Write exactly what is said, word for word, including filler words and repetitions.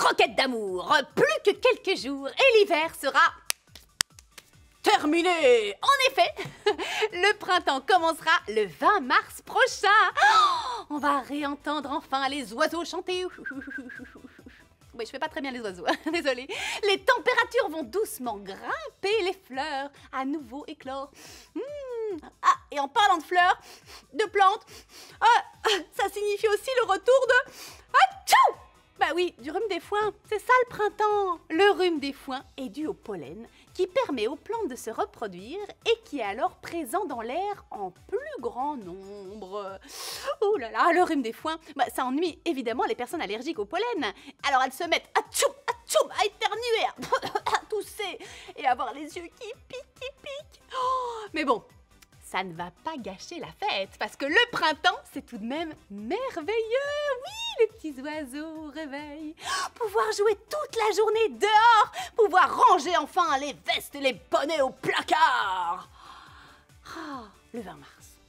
Requête d'amour, plus que quelques jours et l'hiver sera terminé. En effet, le printemps commencera le vingt mars prochain. Oh, on va réentendre enfin les oiseaux chanter. Oui, je fais pas très bien les oiseaux, désolée. Les températures vont doucement grimper, les fleurs à nouveau éclore. Mmh. Ah, et en parlant de fleurs, de plantes, ah, ça signifie aussi le retour de... Atchou! Bah oui, du rhume des foins, c'est ça le printemps. Le rhume des foins est dû au pollen qui permet aux plantes de se reproduire et qui est alors présent dans l'air en plus grand nombre. Oh là là, le rhume des foins, bah, ça ennuie évidemment les personnes allergiques au pollen. Alors elles se mettent à tchoum, à tchoum, à éternuer, à tousser et à avoir les yeux qui piquent, qui piquent. Oh, mais bon, ça ne va pas gâcher la fête, parce que le printemps, c'est tout de même merveilleux. Oui, les petits oiseaux au réveil. Pouvoir jouer toute la journée dehors. Pouvoir ranger enfin les vestes et les bonnets au placard. Oh, le vingt mars.